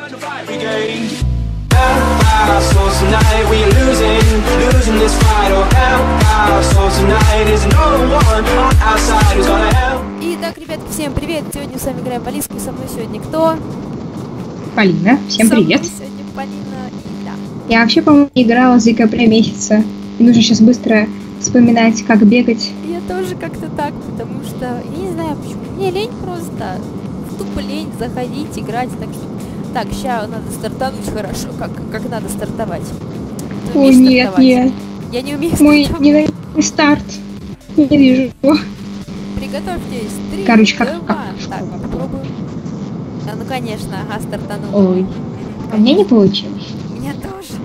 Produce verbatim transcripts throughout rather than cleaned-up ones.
Итак, ребятки, всем привет! Сегодня с вами играем в Алиску, со мной сегодня кто? Полина, всем со привет! Сегодня Полина и да. Я вообще, по-моему, играла с декабря месяца. И нужно сейчас быстро вспоминать, как бегать. Я тоже как-то так, потому что, я не знаю почему, мне лень просто, тупо лень заходить, играть, так что... Так, сейчас надо стартануть хорошо, как, как надо стартовать. Ты Ой, нет, стартовать? нет. Я не умею Мой стартовать. ненавистный старт. Не вижу его. Приготовьтесь. Три, Короче, как, два. как? Так, попробуем. А, ну конечно, ага, стартанул. Ой, а мне не получилось. У меня тоже.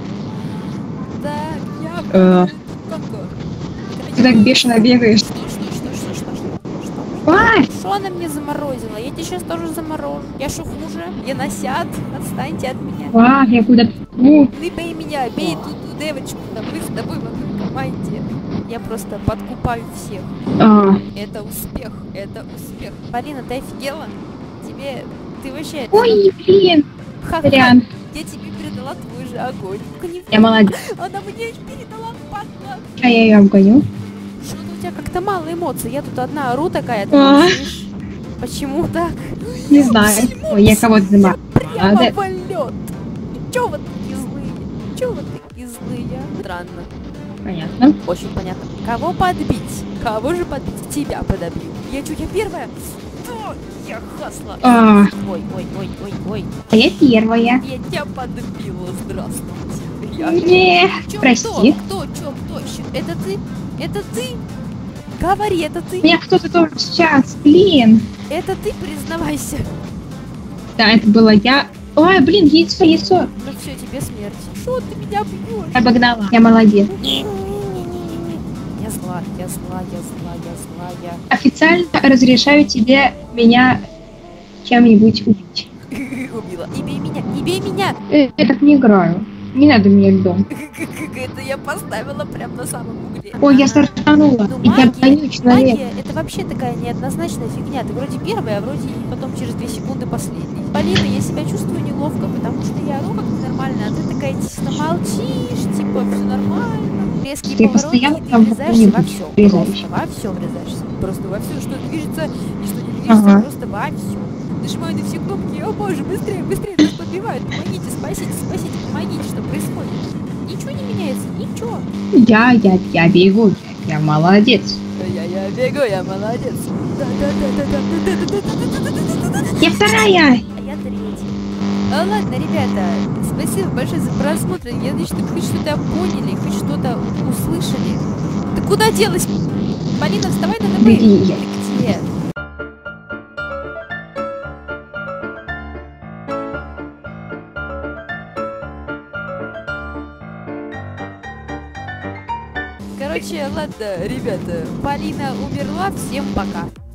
Так, я... Э, Конго. Ты так бешено бегаешь. Что, что, что, что, что, что, что? А! Что она мне заморозила? Я тебя сейчас тоже заморожу. Я шо хуже? Я насяд. Отстаньте от меня. А, я куда-то... Ну, Ты бей меня, бей ту, ту девочку. Да мы с тобой в одной команде. Я просто подкупаю всех. а, Это успех, это успех. Полина, ты офигела? Тебе... Ты вообще... Ой, блин. Ха-ха. Вариант. Я тебе передала твой же огонь. Не... Я молодец. Она мне передала падла. А я ее обгоню. Что-то у тебя как-то мало эмоций. Я тут одна ору такая, ты А. молчишь. Почему так? Не знаю. Ой, я кого-то Я занимаю. прямо в лед. Чё вы такие злые? Чё вы такие злые? Странно. Понятно. Очень понятно. Кого подбить? Кого же подбить? Тебя подобью. Я чё, я первая? Да, я хасла. А, Ой, ой, ой, ой, ой. а я первая. Я тебя подбила. Здравствуйте. Я... Не, Чё, прости. Кто? Кто? Чё? Кто? Щ- Это ты? Это ты? Говори, это ты? Меня кто-то тоже сейчас. Блин. Это ты, признавайся. Да, это была я. Ой, блин, яйцо, яйцо. Ну все, тебе смерть. Что ты меня бьешь? Обогнала. Я молодец. Не-не-не-не-не. Я зла, я зла, я зла, я зла, я... Официально разрешаю тебе меня чем-нибудь убить. Убила. Не бей меня, не бей меня. Э, Я так не играю. Не надо меня льдом. Это я поставила прям на самом угле. Ой, я Ага. стартанула. Ну, И я магия, гоню человека. магия, это вообще такая неоднозначная фигня. Ты вроде первая, а вроде и потом через две секунды последний. Полина, я себя чувствую неловко, потому что я ору как ненормально, а ты такая чисто молчишь, типа, все нормально. Резкие Ты повороты, постоянно и ты там врезаешься во куда-нибудь все. врезаешься. Просто во все врезаешься. Просто во все, что движется и что не движется, Ага. просто во все. Нажимаю на все кнопки, о боже, быстрее, быстрее, нас подбивают, помогите, спасите, спасите, помогите, что происходит. Ничего не меняется, ничего. Я, я, я бегу. Я, я молодец. Я, я бегу, я молодец. Да-да-да-да-да-да-да-да-да-да-да-да-да-да-да-да. Я вторая. А я третья. А ладно, ребята, спасибо большое за просмотр. Я надеюсь, что хоть что-то поняли, хоть что-то услышали. Ты куда делась? Полина, вставай на ноги. Беги, я. Ты где? Короче, ладно, ребята, Полина умерла, всем пока.